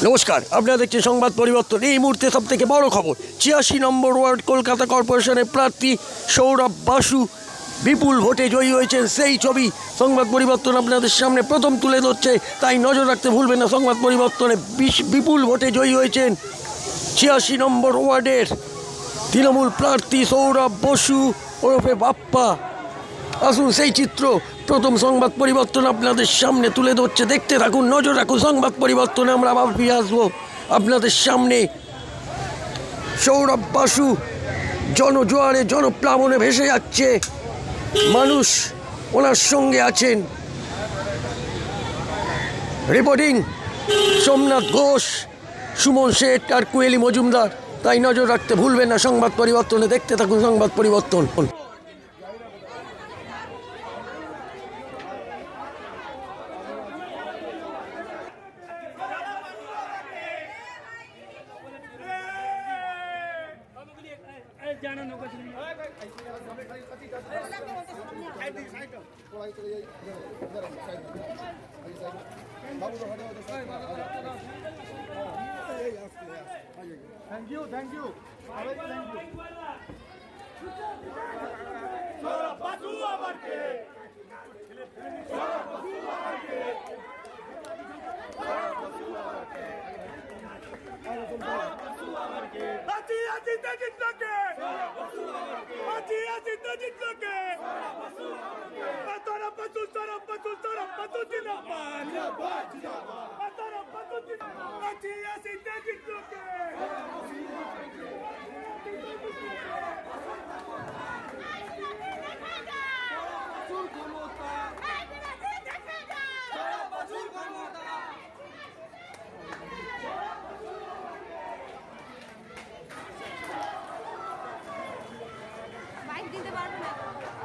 নমস্কার, আপনারা দেখছেন সংবাদ পরিবর্তন। এই মুহূর্তে সবথেকে বড় খবর, ৮৬ নম্বর ওয়ার্ড কলকাতা কর্পোরেশনের প্রার্থী সৌরভ বাসু বিপুল ভোটে জয়ী হয়েছেন। সেই ছবি সংবাদ পরিবর্তন আপনাদের সামনে প্রথম তুলে ধরছে, তাই নজর রাখতে ভুলবেন না। সংবাদ পরিবর্তনে বিপুল ভোটে জয়ী হয়েছেন ৮৬ নম্বর ওয়ার্ডের তৃণমূল প্রার্থী সৌরভ বসু ওরফে বাপ্পা। আসুন সেই চিত্র প্রথম সংবাদ পরিবর্তন আপনাদের সামনে তুলে ধরছে, দেখতে থাকুন, নজর রাখুন। সংবাদ পরিবর্তনে আমরা আবার ফিরে আসবো আপনাদের সামনে। সৌরভ বাসু জনজোয়ারে জনপ্লাবনে ভেসে যাচ্ছে, মানুষ ওনার সঙ্গে আছেন। রিপোর্টিং সোমনাথ ঘোষ, সুমন শেঠ আর কুয়েলি মজুমদার। তাই নজর রাখতে ভুলবেন না সংবাদ পরিবর্তনে, দেখতে থাকুন সংবাদ পরিবর্তন। Thank you. Thank you. Bike দিতে পারবে না।